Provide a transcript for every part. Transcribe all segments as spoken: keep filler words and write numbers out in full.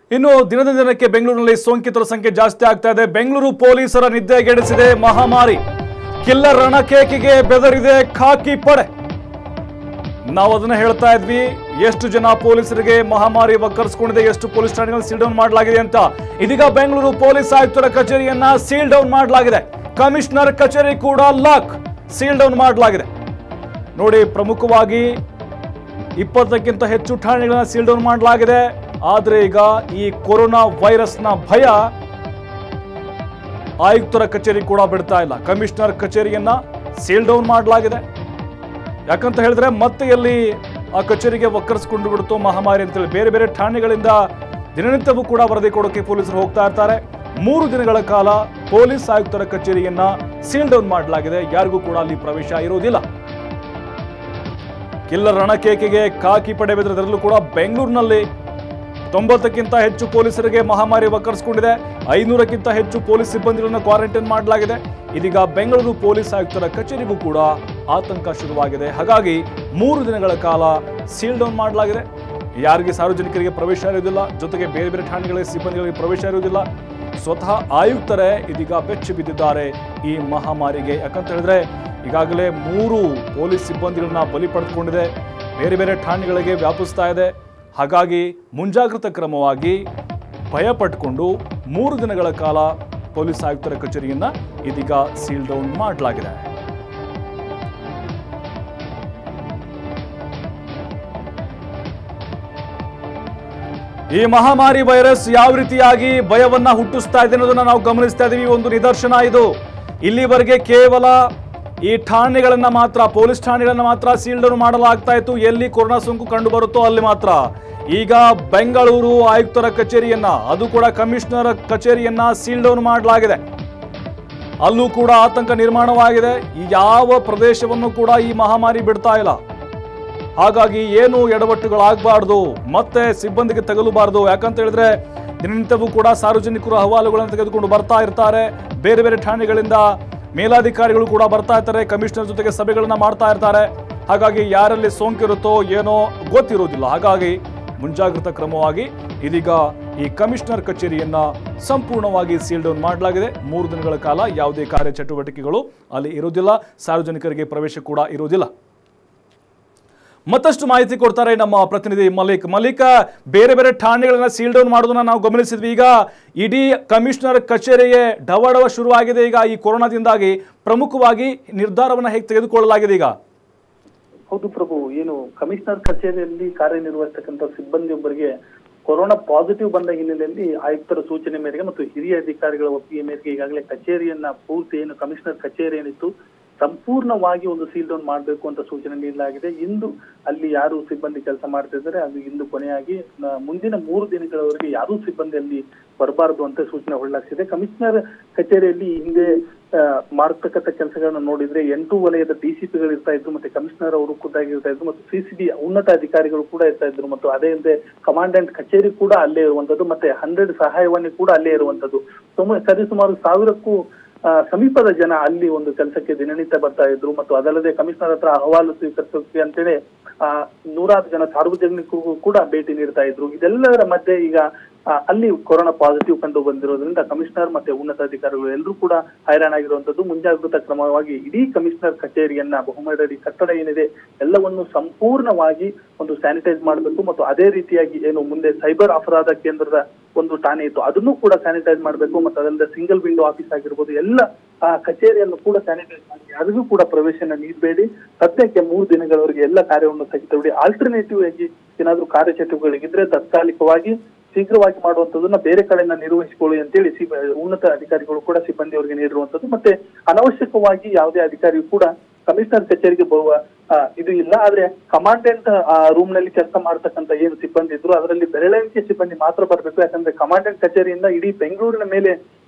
ಇನ್ನು ದಿನದ ದಿನಕ್ಕೆ ಬೆಂಗಳೂರಿನಲ್ಲಿ ಸೋಂಕಿತರ ಸಂಖ್ಯೆ ಜಾಸ್ತಿ ಆಗ್ತಾ ಇದೆ. ಬೆಂಗಳೂರು ಪೊಲೀಸರ ನಿದ್ದೆಗೆಡಿಸಿದೆ ಮಹಾಮಾರಿ. ಕಿಲ್ಲರ್ ರಣಕೇಕಿಗೆ ಬೆದರಿದೆ ಖಾಕಿ ಪಡೆ. ನಾವು ಅದನ್ನ ಹೇಳ್ತಾ ಇದ್ವಿ, ಎಷ್ಟು ಜನ ಪೊಲೀಸರಿಗೆ ಮಹಾಮಾರಿ ಒಕ್ಕರ್ಸ್ಕೊಂಡಿದೆ, ಎಷ್ಟು ಪೊಲೀಸ್ ಠಾಣೆಗಳನ್ನು ಸೀಲ್ ಡೌನ್ ಮಾಡಲಾಗಿದೆ ಅಂತ. ಇದೀಗ ಬೆಂಗಳೂರು ಪೊಲೀಸ್ ಆಯುಕ್ತರ ಕಚೇರಿಯನ್ನ ಸೀಲ್ ಡೌನ್ ಮಾಡಲಾಗಿದೆ. ಕಮಿಷನರ್ ಕಚೇರಿ ಕೂಡ ಲಾಕ್, ಸೀಲ್ ಡೌನ್ ಮಾಡಲಾಗಿದೆ. ನೋಡಿ, ಪ್ರಮುಖವಾಗಿ ಇಪ್ಪತ್ತಕ್ಕಿಂತ ಹೆಚ್ಚು ಠಾಣೆಗಳನ್ನ ಸೀಲ್ ಡೌನ್ ಮಾಡಲಾಗಿದೆ. ಆದರೆ ಈಗ ಈ ಕೊರೋನಾ ವೈರಸ್ನ ಭಯ ಆಯುಕ್ತರ ಕಚೇರಿ ಕೂಡ ಬಿಡ್ತಾ ಇಲ್ಲ. ಕಮಿಷನರ್ ಕಚೇರಿಯನ್ನ ಸೀಲ್ ಡೌನ್ ಮಾಡಲಾಗಿದೆ. ಯಾಕಂತ ಹೇಳಿದ್ರೆ ಮತ್ತೆ ಎಲ್ಲಿ ಆ ಕಚೇರಿಗೆ ಒಕ್ಕರ್ಸ್ಕೊಂಡು ಬಿಡುತ್ತೋ ಮಹಾಮಾರಿ ಅಂತೇಳಿ ಬೇರೆ ಬೇರೆ ಠಾಣೆಗಳಿಂದ ದಿನನಿತ್ಯವೂ ಕೂಡ ವರದಿ ಕೊಡೋಕೆ ಪೊಲೀಸರು ಹೋಗ್ತಾ ಇರ್ತಾರೆ. ಮೂರು ದಿನಗಳ ಕಾಲ ಪೊಲೀಸ್ ಆಯುಕ್ತರ ಕಚೇರಿಯನ್ನ ಸೀಲ್ ಡೌನ್ ಮಾಡಲಾಗಿದೆ. ಯಾರಿಗೂ ಕೂಡ ಅಲ್ಲಿ ಪ್ರವೇಶ ಇರುವುದಿಲ್ಲ. ಕಿಲ್ಲರ್ ರಣಕೇಕಿಗೆ ಖಾಕಿ ಪಡೆ ಬೆದರಿದ್ರಲ್ಲೂ ಕೂಡ ಬೆಂಗಳೂರಿನಲ್ಲಿ ತೊಂಬತ್ತಕ್ಕಿಂತ ಹೆಚ್ಚು ಪೊಲೀಸರಿಗೆ ಮಹಾಮಾರಿ ಒಕ್ಕರ್ಸ್ಕೊಂಡಿದೆ. ಐನೂರಕ್ಕಿಂತ ಹೆಚ್ಚು ಪೊಲೀಸ್ ಸಿಬ್ಬಂದಿಗಳನ್ನು ಕ್ವಾರಂಟೈನ್ ಮಾಡಲಾಗಿದೆ. ಇದೀಗ ಬೆಂಗಳೂರು ಪೊಲೀಸ್ ಆಯುಕ್ತರ ಕಚೇರಿಗೂ ಕೂಡ ಆತಂಕ ಶುರುವಾಗಿದೆ. ಹಾಗಾಗಿ ಮೂರು ದಿನಗಳ ಕಾಲ ಸೀಲ್ ಡೌನ್ ಮಾಡಲಾಗಿದೆ. ಯಾರಿಗೆ ಸಾರ್ವಜನಿಕರಿಗೆ ಪ್ರವೇಶ ಇರುವುದಿಲ್ಲ, ಜೊತೆಗೆ ಬೇರೆ ಬೇರೆ ಠಾಣೆಗಳಿಗೆ ಸಿಬ್ಬಂದಿಗಳಿಗೆ ಪ್ರವೇಶ ಇರುವುದಿಲ್ಲ. ಸ್ವತಃ ಆಯುಕ್ತರೇ ಇದೀಗ ಬೆಚ್ಚಿ ಬಿದ್ದಿದ್ದಾರೆ ಈ ಮಹಾಮಾರಿಗೆ. ಯಾಕಂತ ಹೇಳಿದ್ರೆ ಈಗಾಗಲೇ ಮೂರು ಪೊಲೀಸ್ ಸಿಬ್ಬಂದಿಗಳನ್ನ ಬಲಿ ಪಡೆದುಕೊಂಡಿದೆ, ಬೇರೆ ಬೇರೆ ಠಾಣೆಗಳಿಗೆ ವ್ಯಾಪಿಸ್ತಾ ಇದೆ. ಹಾಗಾಗಿ ಮುಂಜಾಗ್ರತಾ ಕ್ರಮವಾಗಿ ಭಯಪಟ್ಟುಕೊಂಡು ಮೂರು ದಿನಗಳ ಕಾಲ ಪೊಲೀಸ್ ಆಯುಕ್ತರ ಕಚೇರಿಯನ್ನ ಇದೀಗ ಸೀಲ್ ಡೌನ್ ಮಾಡಲಾಗಿದೆ. ಈ ಮಹಾಮಾರಿ ವೈರಸ್ ಯಾವ ರೀತಿಯಾಗಿ ಭಯವನ್ನ ಹುಟ್ಟಿಸ್ತಾ ಇದೆ ಅನ್ನೋದನ್ನ ನಾವು ಗಮನಿಸ್ತಾ ಇದ್ದೀವಿ. ಒಂದು ನಿದರ್ಶನ ಇದು. ಇಲ್ಲಿವರೆಗೆ ಕೇವಲ ಈ ಠಾಣೆಗಳನ್ನ ಮಾತ್ರ, ಪೊಲೀಸ್ ಠಾಣೆಗಳನ್ನ ಮಾತ್ರ ಸೀಲ್ ಡೌನ್ ಮಾಡಲಾಗ್ತಾ ಇತ್ತು. ಎಲ್ಲಿ ಕೊರೋನಾ ಸೋಂಕು ಕಂಡು ಬರುತ್ತೋ ಅಲ್ಲಿ ಮಾತ್ರ. ಈಗ ಬೆಂಗಳೂರು ಆಯುಕ್ತರ ಕಚೇರಿಯನ್ನ, ಅದು ಕೂಡ ಕಮಿಷನರ್ ಕಚೇರಿಯನ್ನ ಸೀಲ್ ಡೌನ್ ಮಾಡಲಾಗಿದೆ. ಅಲ್ಲೂ ಕೂಡ ಆತಂಕ ನಿರ್ಮಾಣವಾಗಿದೆ. ಯಾವ ಪ್ರದೇಶವನ್ನು ಕೂಡ ಈ ಮಹಾಮಾರಿ ಬಿಡ್ತಾ ಇಲ್ಲ. ಹಾಗಾಗಿ ಏನು ಎಡವಟ್ಟುಗಳಾಗಬಾರ್ದು, ಮತ್ತೆ ಸಿಬ್ಬಂದಿಗೆ ತಗಲಬಾರ್ದು. ಯಾಕಂತ ಹೇಳಿದ್ರೆ ದಿನನಿತ್ಯವೂ ಕೂಡ ಸಾರ್ವಜನಿಕರು ಅಹವಾಲುಗಳನ್ನು ತೆಗೆದುಕೊಂಡು ಬರ್ತಾ ಇರ್ತಾರೆ. ಬೇರೆ ಬೇರೆ ಠಾಣೆಗಳಿಂದ ಮೇಲಾಧಿಕಾರಿಗಳು ಕೂಡ ಬರ್ತಾ ಇರ್ತಾರೆ, ಕಮಿಷನರ್ ಜೊತೆಗೆ ಸಭೆಗಳನ್ನ ಮಾಡ್ತಾ ಇರ್ತಾರೆ. ಹಾಗಾಗಿ ಯಾರಲ್ಲಿ ಸೋಂಕಿರುತ್ತೋ ಏನೋ ಗೊತ್ತಿರೋದಿಲ್ಲ. ಹಾಗಾಗಿ ಮುಂಜಾಗ್ರತಾ ಕ್ರಮವಾಗಿ ಇದೀಗ ಈ ಕಮಿಷನರ್ ಕಚೇರಿಯನ್ನ ಸಂಪೂರ್ಣವಾಗಿ ಸೀಲ್ ಡೌನ್ ಮಾಡಲಾಗಿದೆ. ಮೂರು ದಿನಗಳ ಕಾಲ ಯಾವುದೇ ಕಾರ್ಯಚಟುವಟಿಕೆಗಳು ಅಲ್ಲಿ ಇರುವುದಿಲ್ಲ, ಸಾರ್ವಜನಿಕರಿಗೆ ಪ್ರವೇಶ ಕೂಡ ಇರುವುದಿಲ್ಲ. ಮತ್ತಷ್ಟು ಮಾಹಿತಿ ಕೊಡ್ತಾರೆ ನಮ್ಮ ಪ್ರತಿನಿಧಿ ಮಲಿಕ್. ಮಲಿಕ್, ಬೇರೆ ಬೇರೆ ಠಾಣೆಗಳನ್ನ ಸೀಲ್ ಡೌನ್ ಮಾಡೋದನ್ನ ನಾವು ಗಮನಿಸಿದ್ವಿ. ಈಗ ಇಡೀ ಕಮಿಷನರ್ ಕಚೇರಿಗೆ ಡವಡವ ಶುರುವಾಗಿದೆ. ಈಗ ಈ ಕೊರೋನಾದಿಂದಾಗಿ ಪ್ರಮುಖವಾಗಿ ನಿರ್ಧಾರವನ್ನ ಹೇಗೆ ತೆಗೆದುಕೊಳ್ಳಲಾಗಿದೆ ಈಗ? ಹೌದು ಪ್ರಭು, ಏನು ಕಮಿಷನರ್ ಕಚೇರಿಯಲ್ಲಿ ಕಾರ್ಯನಿರ್ವಹಿಸತಕ್ಕಂಥ ಸಿಬ್ಬಂದಿಯೊಬ್ಬರಿಗೆ ಕೊರೋನಾ ಪಾಸಿಟಿವ್ ಬಂದ ಹಿನ್ನೆಲೆಯಲ್ಲಿ ಆಯುಕ್ತರ ಸೂಚನೆ ಮೇರೆಗೆ ಮತ್ತು ಹಿರಿಯ ಅಧಿಕಾರಿಗಳ ಒಪ್ಪಿಗೆ ಮೇರೆಗೆ ಈಗಾಗಲೇ ಕಚೇರಿಯನ್ನ ಪೂರ್ತಿ ಏನು ಕಮಿಷನರ್ ಕಚೇರಿ ಏನಿತ್ತು ಸಂಪೂರ್ಣವಾಗಿ ಒಂದು ಸೀಲ್ ಡೌನ್ ಮಾಡಬೇಕು ಅಂತ ಸೂಚನೆ ನೀಡಲಾಗಿದೆ. ಇಂದು ಅಲ್ಲಿ ಯಾರು ಸಿಬ್ಬಂದಿ ಕೆಲಸ ಮಾಡ್ತಿದ್ದಾರೆ ಅದು ಇಂದು ಕೊನೆಯಾಗಿ ಮುಂದಿನ ಮೂರು ದಿನಗಳವರೆಗೆ ಯಾರೂ ಸಿಬ್ಬಂದಿ ಅಲ್ಲಿ ಬರಬಾರದು ಅಂತ ಸೂಚನೆ ಹೊರಡಿಸಿದೆ. ಕಮಿಷನರ್ ಕಚೇರಿಯಲ್ಲಿ ಹಿಂದೆ ಮಾಡತಕ್ಕಂಥ ಕೆಲಸಗಳನ್ನ ನೋಡಿದ್ರೆ ಎಂಟು ವಲಯದ ಡಿಸಿಪಿಗಳು ಇರ್ತಾ ಇದ್ರು, ಮತ್ತೆ ಕಮಿಷನರ್ ಅವರು ಖುದ್ದಾಗಿ ಇರ್ತಾ ಇದ್ರು, ಮತ್ತು ಸಿಸಿಬಿ ಉನ್ನತ ಅಧಿಕಾರಿಗಳು ಕೂಡ ಇರ್ತಾ ಇದ್ರು, ಮತ್ತು ಅದೇ ಹಿಂದೆ ಕಮಾಂಡೆಂಟ್ ಕಚೇರಿ ಕೂಡ ಅಲ್ಲೇ ಇರುವಂತದ್ದು, ಮತ್ತೆ ಹಂಡ್ರೆಡ್ ಸಹಾಯವಾಣಿ ಕೂಡ ಅಲ್ಲೇ ಇರುವಂತದ್ದು. ಸರಿಸುಮಾರು ಸಾವಿರಕ್ಕೂ ಸಮೀಪದ ಜನ ಅಲ್ಲಿ ಒಂದು ಕೆಲಸಕ್ಕೆ ದಿನನಿತ್ಯ ಬರ್ತಾ ಇದ್ರು. ಮತ್ತು ಅದಲ್ಲದೆ ಕಮಿಷನರ್ ಹತ್ರ ಅಹವಾಲು ಸ್ವೀಕರಿಸೋಕೆ ಅಂತೇಳಿ ಆ ನೂರಾರು ಜನ ಸಾರ್ವಜನಿಕರಿಗೂ ಕೂಡ ಭೇಟಿ ನೀಡ್ತಾ ಇದ್ರು. ಇದೆಲ್ಲದರ ಮಧ್ಯೆ ಈಗ ಅಲ್ಲಿ ಕೊರೋನಾ ಪಾಸಿಟಿವ್ ಕಂಡು ಬಂದಿರೋದ್ರಿಂದ ಕಮಿಷನರ್ ಮತ್ತೆ ಉನ್ನತ ಅಧಿಕಾರಿಗಳು ಎಲ್ಲರೂ ಕೂಡ ಹೈರಾಣಾಗಿರುವಂತದ್ದು. ಮುಂಜಾಗ್ರತಾ ಕ್ರಮವಾಗಿ ಇಡೀ ಕಮಿಷನರ್ ಕಚೇರಿಯನ್ನ, ಬಹುಮಹಡಿ ಕಟ್ಟಡ ಏನಿದೆ ಎಲ್ಲವನ್ನು ಸಂಪೂರ್ಣವಾಗಿ ಒಂದು ಸ್ಯಾನಿಟೈಸ್ ಮಾಡಬೇಕು. ಮತ್ತು ಅದೇ ರೀತಿಯಾಗಿ ಏನು ಮುಂದೆ ಸೈಬರ್ ಅಪರಾಧ ಕೇಂದ್ರದ ಒಂದು ಠಾಣೆ ಇತ್ತು ಅದನ್ನು ಕೂಡ ಸ್ಯಾನಿಟೈಸ್ ಮಾಡಬೇಕು. ಮತ್ತು ಅದರಿಂದ ಸಿಂಗಲ್ ವಿಂಡೋ ಆಫೀಸ್ ಆಗಿರ್ಬೋದು, ಎಲ್ಲ ಆ ಕಚೇರಿಯನ್ನು ಕೂಡ ಸ್ಯಾನಿಟೈಸ್ ಮಾಡಿ ಯಾರಿಗೂ ಕೂಡ ಪ್ರವೇಶನ ನೀಡಬೇಡಿ. ಸದ್ಯಕ್ಕೆ ಮೂರು ದಿನಗಳವರೆಗೆ ಎಲ್ಲ ಕಾರ್ಯವನ್ನು ಸ್ಥಗಿತಗೊಳಿಸಿ ಆಲ್ಟರ್ನೇಟಿವ್ ಆಗಿ ಏನಾದ್ರೂ ಕಾರ್ಯಚಟುವಟಿಕೆಗಳಿದ್ರೆ ತಾತ್ಕಾಲಿಕವಾಗಿ ಶೀಘ್ರವಾಗಿ ಮಾಡುವಂತದನ್ನ ಬೇರೆ ಕಡೆಯಿಂದ ನಿರ್ವಹಿಸಿಕೊಳ್ಳಿ ಅಂತೇಳಿ ಸಿ ಉನ್ನತ ಅಧಿಕಾರಿಗಳು ಕೂಡ ಸಿಬ್ಬಂದಿಯವರಿಗೆ ನೀಡಿರುವಂತದ್ದು. ಮತ್ತೆ ಅನವಶ್ಯಕವಾಗಿ ಯಾವುದೇ ಅಧಿಕಾರಿಯು ಕೂಡ ಕಮಿಷನರ್ ಕಚೇರಿಗೆ ಬರುವ ಇದು ಇಲ್ಲ. ಆದ್ರೆ ಕಮಾಂಡೆಂಟ್ ರೂಮ್ ನಲ್ಲಿ ಕೆಲಸ ಮಾಡತಕ್ಕಂತ ಏನು ಸಿಬ್ಬಂದಿ ಇದ್ರು ಅದರಲ್ಲಿ ಬೆರಳೆಣಿಕೆ ಸಿಬ್ಬಂದಿ ಮಾತ್ರ ಬರಬೇಕು. ಯಾಕಂದ್ರೆ ಕಮಾಂಡೆಂಟ್ ಕಚೇರಿಯಿಂದ ಇಡೀ ಬೆಂಗಳೂರಿನ ಮೇಲೆ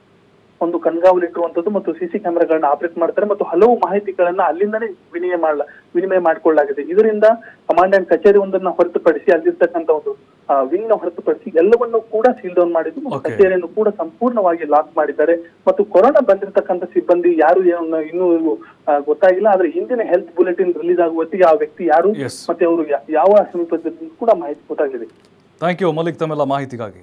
ಒಂದು ಕಣ್ಗಾವಲು ಇಟ್ಟಿರುವಂತದ್ದು ಮತ್ತು ಸಿಸಿ ಕ್ಯಾಮೆರಾಗಳನ್ನ ಆಪರೇಟ್ ಮಾಡ್ತಾರೆ ಮತ್ತು ಹಲವು ಮಾಹಿತಿಗಳನ್ನ ಅಲ್ಲಿಂದನೇ ವಿನಿಮಯ ಮಾಡಲ ವಿನಿಮಯ ಮಾಡಿಕೊಳ್ಳಲಾಗಿದೆ. ಇದರಿಂದ ಕಮಾಂಡೆಂಟ್ ಕಚೇರಿ ಒಂದನ್ನ ಹೊರತುಪಡಿಸಿ ಅಲ್ಲಿರ್ತಕ್ಕಂಥ ಒಂದು ವಿಂಗ್ ನ ಹೊರತುಪಡಿಸಿ ಎಲ್ಲವನ್ನೂ ಕೂಡ ಸೀಲ್ ಡೌನ್ ಮಾಡಿದ್ದು ಮತ್ತು ಕಚೇರಿಯನ್ನು ಕೂಡ ಸಂಪೂರ್ಣವಾಗಿ ಲಾಕ್ ಮಾಡಿದ್ದಾರೆ. ಮತ್ತು ಕೊರೋನಾ ಬಂದಿರತಕ್ಕಂಥ ಸಿಬ್ಬಂದಿ ಯಾರು ಏನು ಇನ್ನೂ ಗೊತ್ತಾಗಿಲ್ಲ. ಆದ್ರೆ ಹಿಂದಿನ ಹೆಲ್ತ್ ಬುಲೆಟಿನ್ ರಿಲೀಸ್ ಆಗುವ ಹೊತ್ತಿಗೆ ಆ ವ್ಯಕ್ತಿ ಯಾರು ಮತ್ತೆ ಅವರು ಯಾವ ಸಮೀಪದಲ್ಲಿ ಕೂಡ ಮಾಹಿತಿ ಗೊತ್ತಾಗಿದೆ. ಥ್ಯಾಂಕ್ ಯು ಮಲಿಕ್, ತಮ್ಮೆಲ್ಲ ಮಾಹಿತಿಗಾಗಿ.